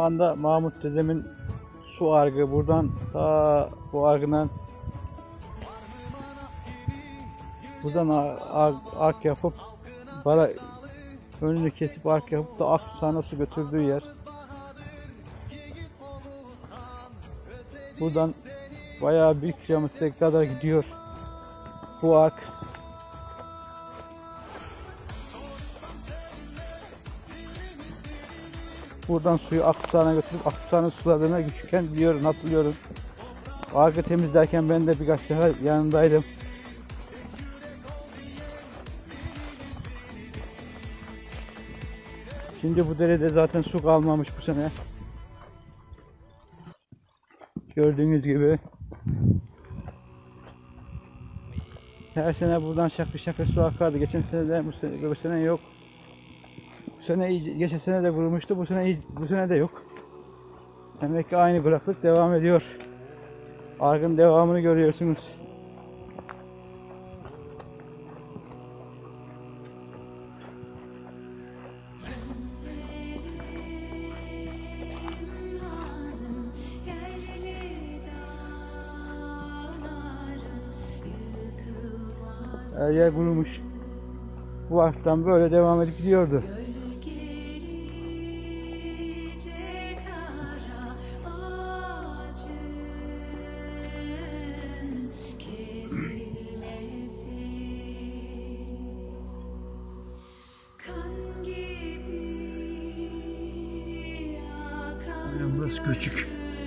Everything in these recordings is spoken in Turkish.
anda Mahmut dedemin su argı buradan ta bu argından buradan ark yapıp bara önünü kesip ark yapıp da Aksu'na su götürdüğü yer. Buradan bayağı büyük kilometre kadar gidiyor bu ark. Buradan suyu Aksu'na götürüp Aksu'nun sularına küçükken biliyorum, hatırlıyorum. Arkı temizlerken ben de birkaç defa yanındaydım. Şimdi bu derede zaten su kalmamış bu sene. Gördüğünüz gibi. Her sene buradan şakır şakır su akardı. Geçen sene de bu sene yok. Bu sene geçen sene de vurmuştu. Bu sene de yok. Demek ki aynı kuraklık devam ediyor. Argın devamını görüyorsunuz. Her yer kurumuş. Bu arktan böyle devam edip gidiyordu. Burası küçük.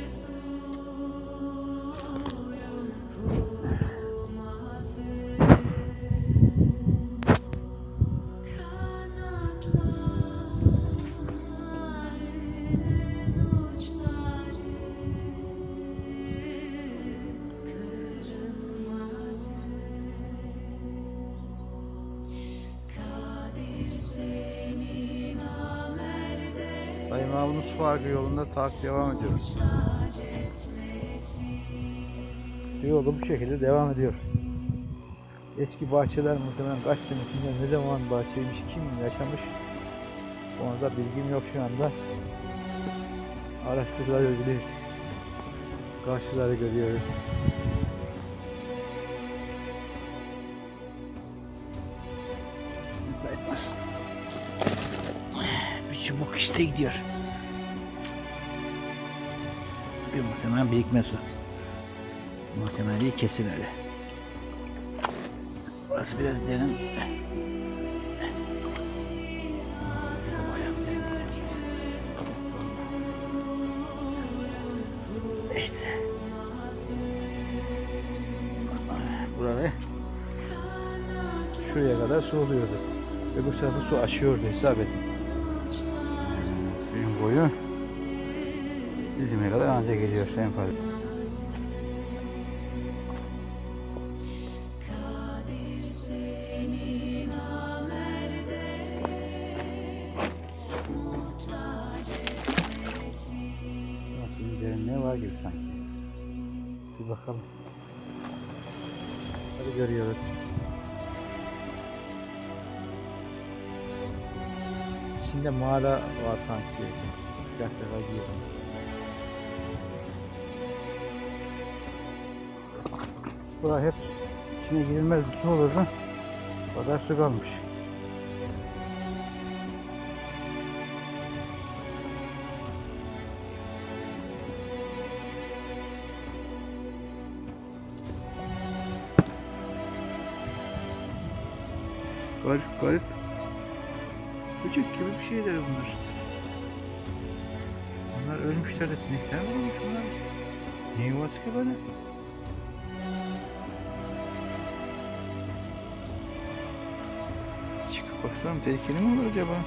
Dayı Mahmut su argı yolunda takip devam ediyoruz. Yolu bu şekilde devam ediyor. Eski bahçeler muhtemelen kaç senesinde ne zaman bahçeymiş, kim yaşamış, onda bilgim yok şu anda. Araştırılabilir. Karşıları görüyoruz. Sayılmaz. Bir çubuk işte gidiyor. Bir muhtemelen birikme su. Muhtemelen değil, kesin öyle. Burası biraz derin. İşte. Buraya şuraya kadar su oluyordu. Ve bu tarafı su aşıyordu, hesap edin. Suyun boyu dizime kadar ancak geliyor en fazla. Ne var gibi sanki. Bir bakalım. Hadi görüyoruz. İçinde mağara var sanki. Birkaç sefer girdim. Burası hep içine girilmez bir su olurdu. O kadar su kalmış. Garip garip. Böcek gibi bir şeyler bunlar. Bunlar ölmüşler de sinekler mi olmuş bunlar? Ne yuvası ki böyle? Çıkıp baksana, tehlikeli mi olur acaba?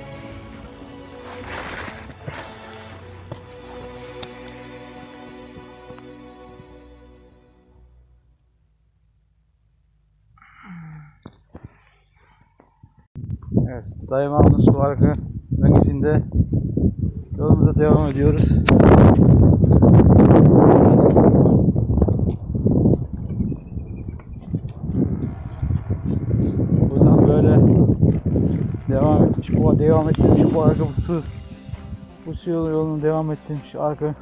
Evet, Dayımağımız su argı bölgesinde yolumuza devam ediyoruz. Buradan böyle devam etmiş bu argı bu su yolunu devam ettirmiş arka.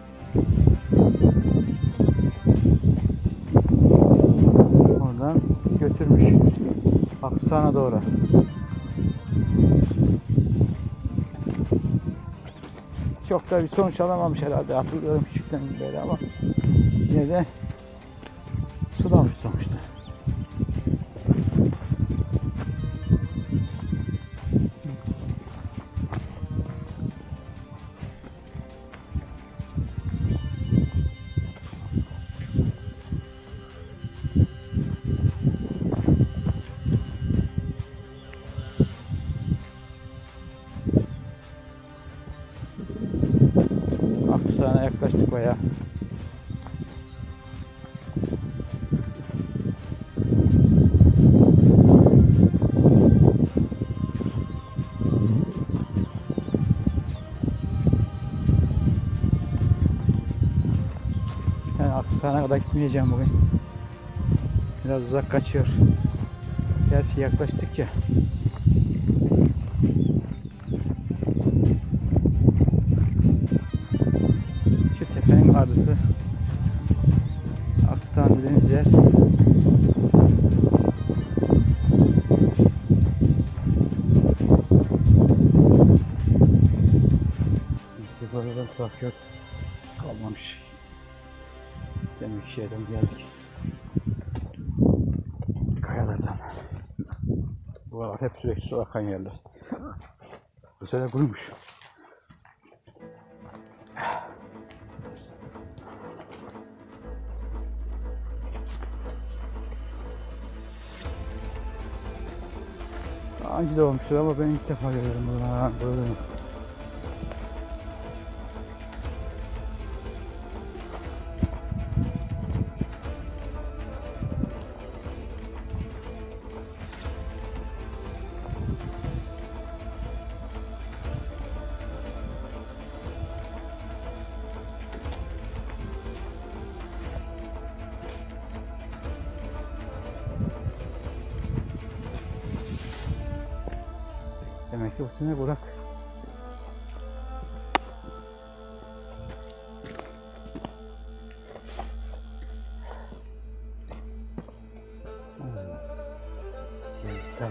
Oradan götürmüş Aksu'na doğru. Çok da bir sonuç alamamış herhalde, hatırlıyorum küçükten beri, ama yine de sulamış sonuçta. Aksu'na yaklaştık bayağı. Yani Aksu'na kadar gitmeyeceğim bugün. Biraz uzak kaçıyor. Gerçi yaklaştık ya. Şu tepenin ardısı Aksu'na dediğimiz yer. Buradan tuhaf yok kalmamış. Demek ki şeyden geldik. Kayalardan. Buralar hep sürekli su akan yerler. Bu sene kurumuş. Daha önce de olmuştur ama ben ilk defa görüyorum buradan. Demek ki bu sene Burak. Tamam.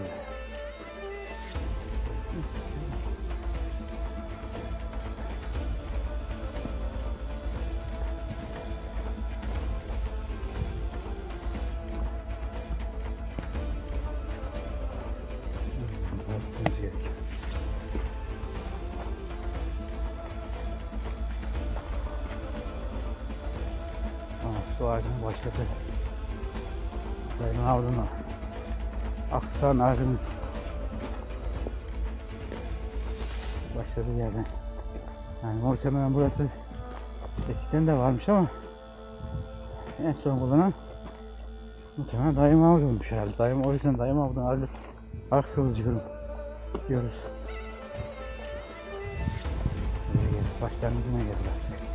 Su ağacının başladı. Dayımın avluna. Aksan ağacının başladığı yerden. Yani muhtemelen burası eskiden de varmış ama en son bulunan muhtemelen dayım avluymuş herhalde. Dayım, o yüzden dayım avlunun arkeoloji diyoruz. Başlangıcına geldi artık.